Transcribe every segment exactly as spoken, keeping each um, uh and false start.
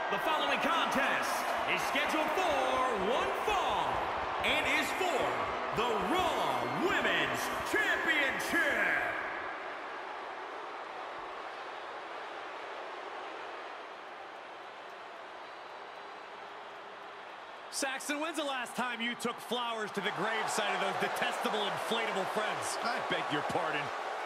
The following contest is scheduled for one fall and is for the Raw Women's Championship. Saxton, when's the last time you took flowers to the gravesite of those detestable inflatable friends? I beg your pardon.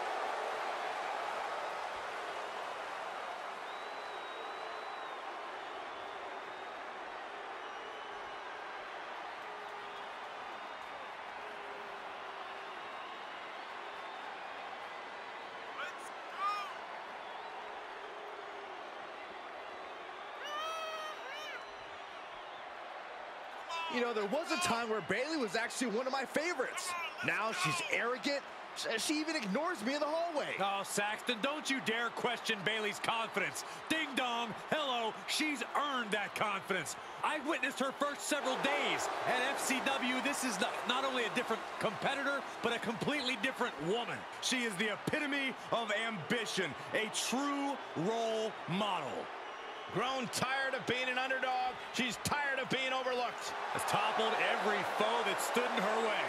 You know, there was a time where Bayley was actually one of my favorites. Now she's arrogant. She even ignores me in the hallway. Oh, Saxton, don't you dare question Bayley's confidence. Ding dong, hello, she's earned that confidence. I witnessed her first several days at F C W. This is not, not only a different competitor, but a completely different woman. She is the epitome of ambition, a true role model. Grown tired of being an underdog. She's tired of being overlooked. Has toppled every foe that stood in her way.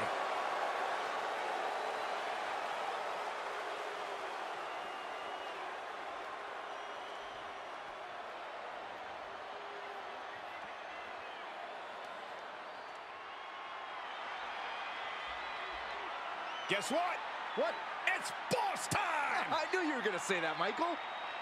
Guess what? What? It's boss time! I knew you were going to say that, Michael.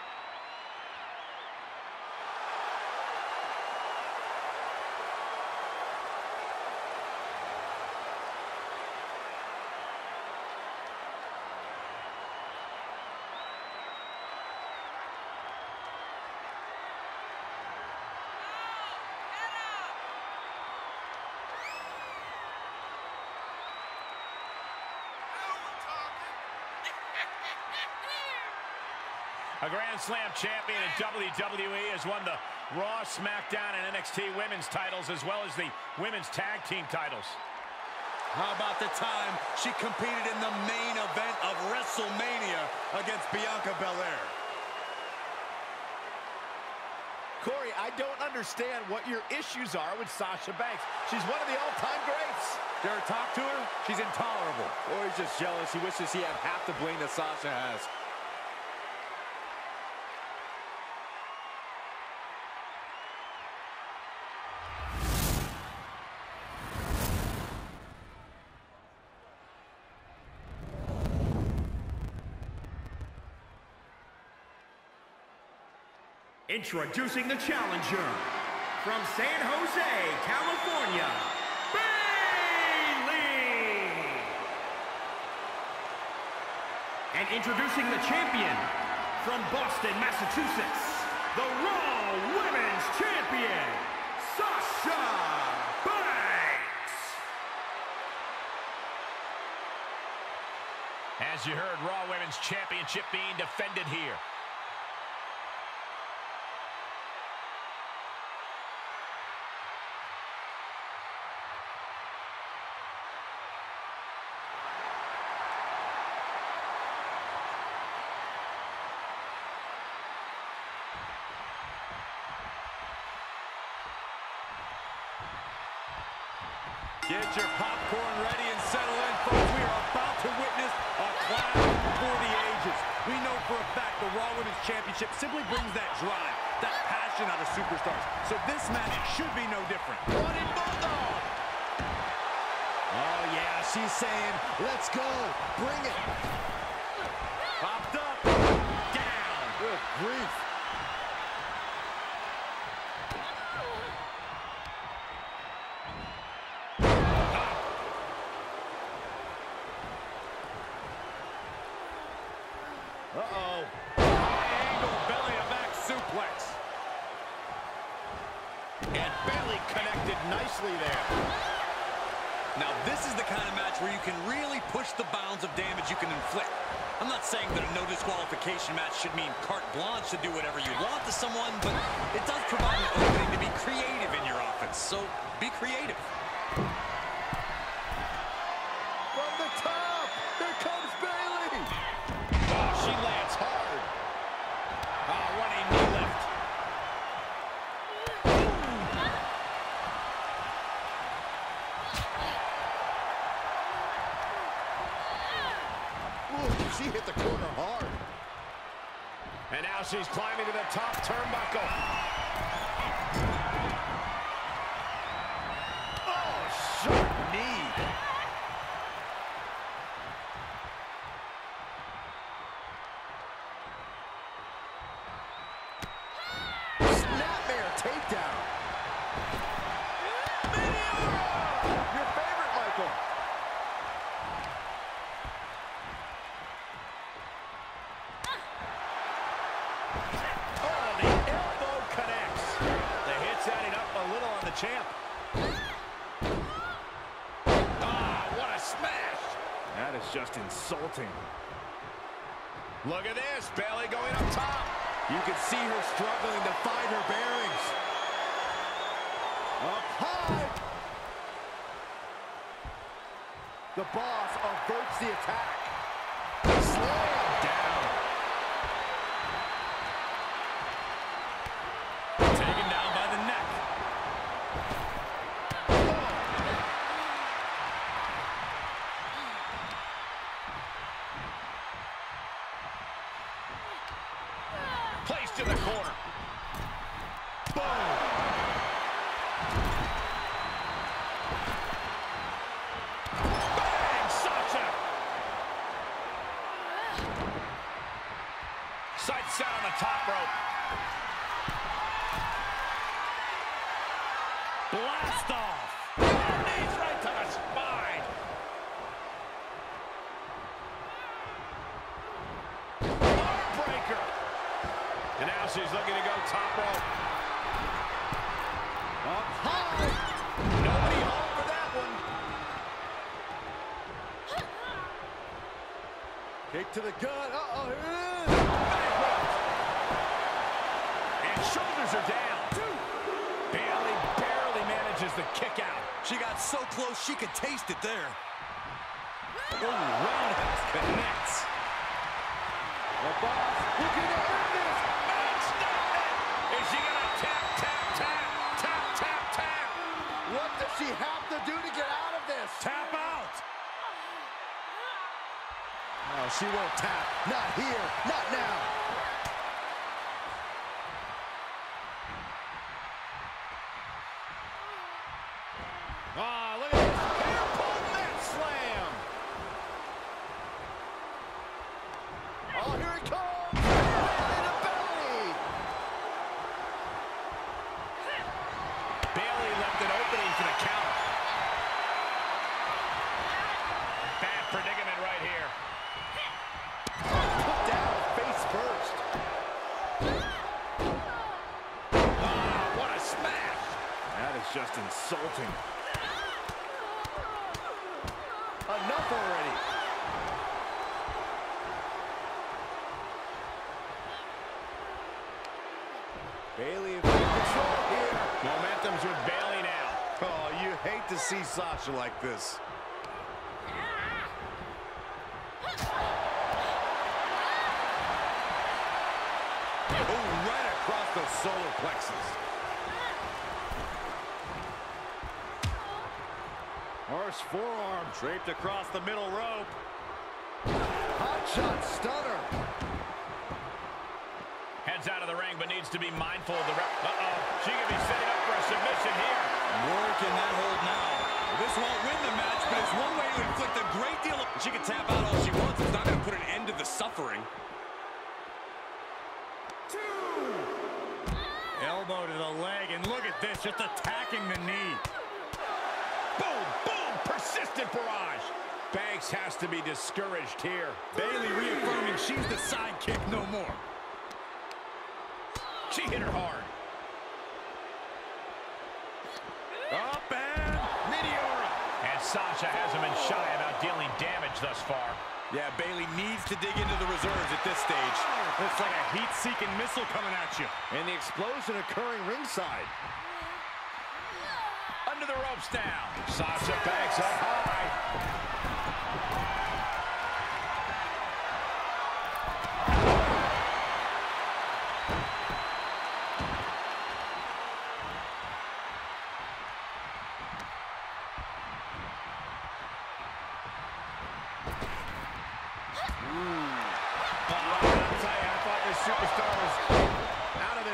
A Grand Slam champion in W W E has won the Raw, SmackDown, and N X T women's titles, as well as the women's tag team titles. How about the time she competed in the main event of WrestleMania against Bianca Belair? Corey, I don't understand what your issues are with Sasha Banks. She's one of the all-time greats. Dare I talk to her? She's intolerable. Or he's just jealous. He wishes he had half the bling that Sasha has. Introducing the challenger from San Jose, California, Bayley! And introducing the champion from Boston, Massachusetts, the Raw Women's Champion, Sasha Banks! As you heard, Raw Women's Championship being defended here. Get your popcorn ready and settle in, folks. We are about to witness a clash for the ages. We know for a fact the Raw Women's Championship simply brings that drive, that passion out of superstars. So this match should be no different. Running Bulldog! Oh, yeah, she's saying, let's go. Bring it. Popped up. Down. Good grief. Uh-oh. High-angle belly-to-back suplex. And Bayley connected nicely there. Now, this is the kind of match where you can really push the bounds of damage you can inflict. I'm not saying that a no disqualification match should mean carte blanche to do whatever you want to someone, but it does provide an opening to be creative in your offense, so be creative. From the top, here comes Bayley. Oh, she lands hard. Oh, running knee lift. she hit the corner hard. And now she's climbing to the top turnbuckle. Oh, sharp knee. Snapmare takedown. Your favorite, Michael. Oh, the elbow connects. The hit's adding up a little on the champ. Ah, what a smash. That is just insulting. Look at this, Bayley going up top. You can see her struggling to find her bearings. Up high. The boss averts the attack. Slam down. Taken down by the neck. Placed in the corner. Boom. Bang, Sasha. Sights set on the top rope. Blast off. Knees right to the spine. Armbreaker. And now she's looking to go top rope. Up high. Nobody home for that one. Kick to the gut. Uh-oh, here it is. And shoulders are down. Bayley barely manages the kick out. She got so close she could taste it there. Oh, roundhouse connects. The boss looking to end this. And stop it. Is she gonna tap, tap, tap, tap, tap, tap? What does she have to do to get out of this? Tap out. No, she won't tap. Not here. Not now. Ah, look at this. Hair pull net slam. Oh, here it comes. Belly to belly. Bayley left an opening for the counter. Bad predicament right here. Put down face first. Ah, what a smash. That is just insulting. Enough already. Bayley in control here. Momentum's with Bayley now. Oh, you hate to see Sasha like this. Oh, right across the solar plexus. Horse forearm draped across the middle rope. Hot shot stunner. Heads out of the ring, but needs to be mindful of the rep. Uh-oh. She could be setting up for a submission here. Working that hold now. This won't win the match, but it's one way to inflict a great deal of... She can tap out all she wants. It's not going to put an end to the suffering. Elbow to the leg, and look at this, just attacking the knee. Boom, boom, persistent barrage. Banks has to be discouraged here. Bayley reaffirming she's the sidekick no more. She hit her hard. Up and Meteora. And Sasha hasn't been shy about dealing damage thus far. Yeah, Bayley needs to dig into the reserves at this stage. Looks like a heat-seeking missile coming at you. And the explosion occurring ringside. Under the ropes now. Sasha Banks up high. Ooh.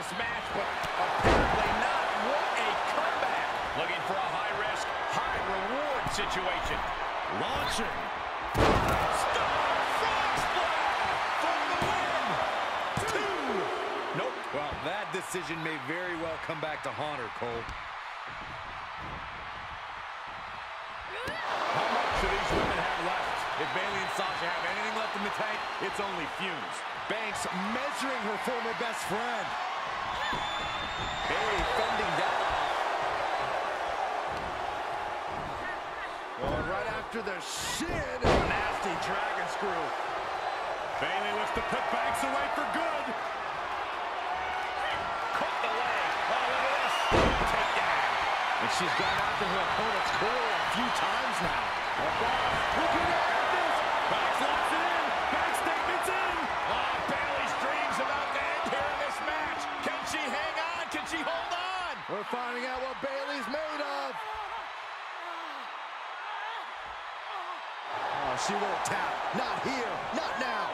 this match, but apparently not. What a comeback. Looking for a high-risk, high-reward situation. Launching. Star Frog Splash for the win. Two. Nope. Well, that decision may very well come back to haunt her, Cole. How much do these women have left? If Bayley and Sasha have anything left in the tank, it's only fumes. Banks measuring her former best friend. Bayley fending that off. Well, right after the shin, a nasty dragon screw. Bayley looks to put Banks away for good. Caught the leg. Oh, look at this. Takedown. And she's gone after her opponent's core a few times now. Looking at this. Banks locks it in. Banks statements in. Oh, Bayley's dreams about to end here in this match. Can she hang on? Can she hold on? We're finding out what Bayley's made of. Oh, she won't tap. Not here. Not now.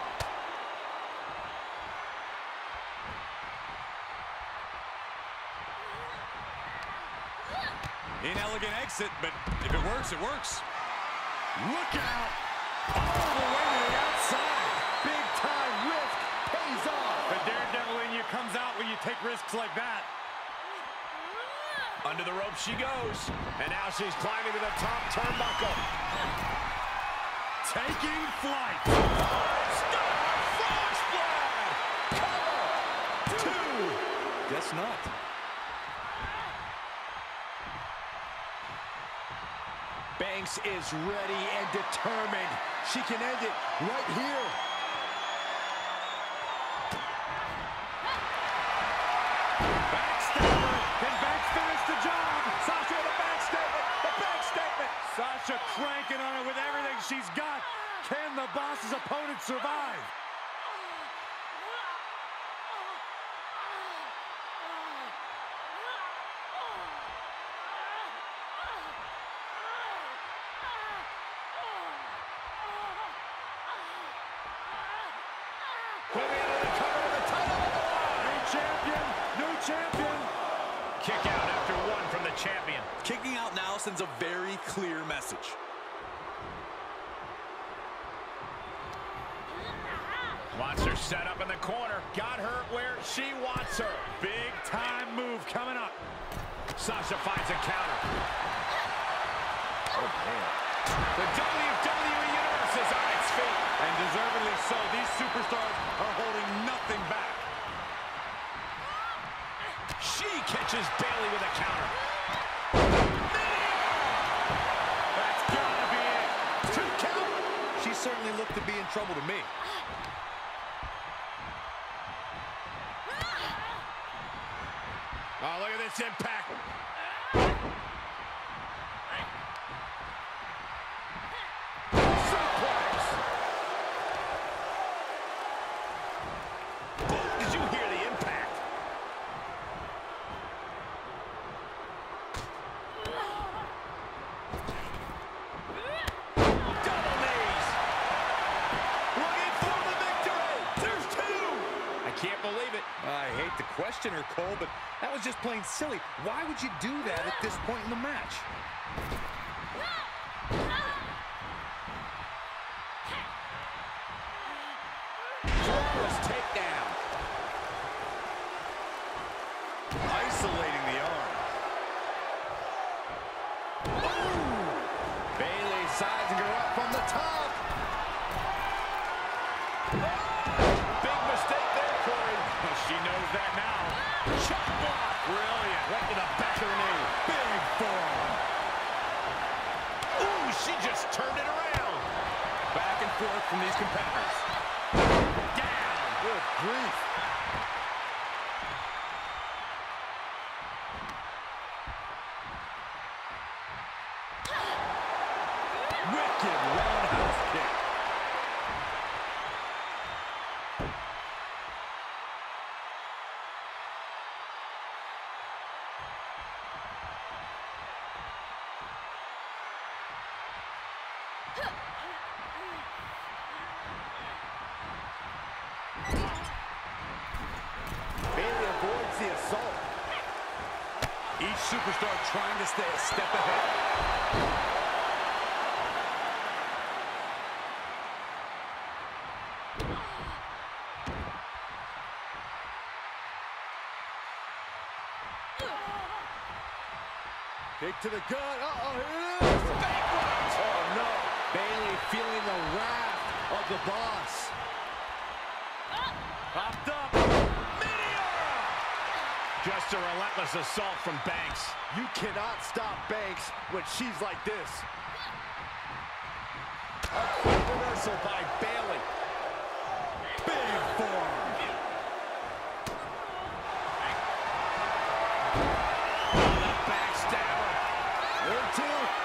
Inelegant exit, but if it works, it works. Look out! All the way to the outside. Big time risk pays off. The daredevil in you comes out when you take risks like that. Under the rope she goes. And now she's climbing to the top turnbuckle. Taking flight. Star Frog Splash! Cover! Two! Guess not. Banks is ready and determined. She can end it right here. Backstabber. Can Banks finish the job? Sasha with a back statement. The back statement. Sasha cranking on it with everything she's got. Can the boss's opponent survive? Kick out after one from the champion. Kicking out now sends a very clear message. Wants her set up in the corner. Got her where she wants her. Big time move coming up. Sasha finds a counter. Oh, man. The W W E Universe is on its feet. And deservedly so. These superstars are holding nothing back. She catches Bayley with a counter. That's gotta be it. Two count. She certainly looked to be in trouble to me. Oh, look at this impact. Suplex. Did you hear the impact? Double knees. Looking for the victory. There's two. I can't believe it. I hate to question her, Cole, but that was just plain silly. Why would you do that at this point in the match? Flawless takedown. Isolating the arm. Ooh. Bayley sizing her up from the top. Big mistake there, Corey. She knows that now. Chop block. Brilliant. Right to the back of the knee. Big forearm. Ooh, she just turned it around. Back and forth from these competitors. Down. Good grief. Wicked roundhouse kick. Bayley superstar trying to stay a step ahead. Kick to the gut. Uh-oh, here it is. Backwards. Oh, no. Bayley feeling the wrath of the boss. Popped up. Meteor! Just a relentless assault from Banks. You cannot stop Banks when she's like this. A quick reversal by Bayley. Big form. Two.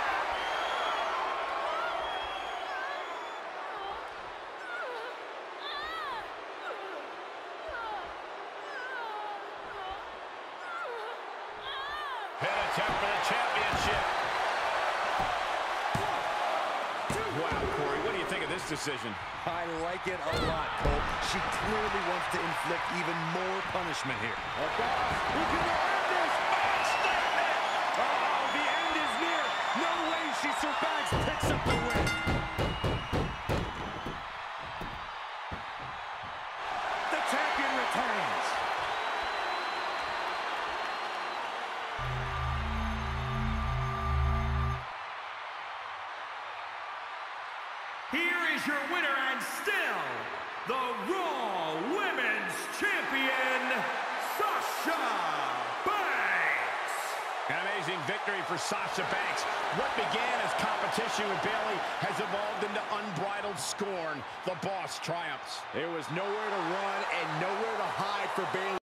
Pin attempt for the championship. Wow, Corey, what do you think of this decision? I like it a lot, Cole. She clearly wants to inflict even more punishment here. Okay. We're gonna end this. Oh, the end is near. No way Sasha Banks picks up the win. The champion retains. Here is your winner and still the Raw Women's Champion, Sasha Banks. An amazing victory for Sasha Banks. What began as competition with Bayley has evolved into unbridled scorn. The boss triumphs. There was nowhere to run and nowhere to hide for Bayley.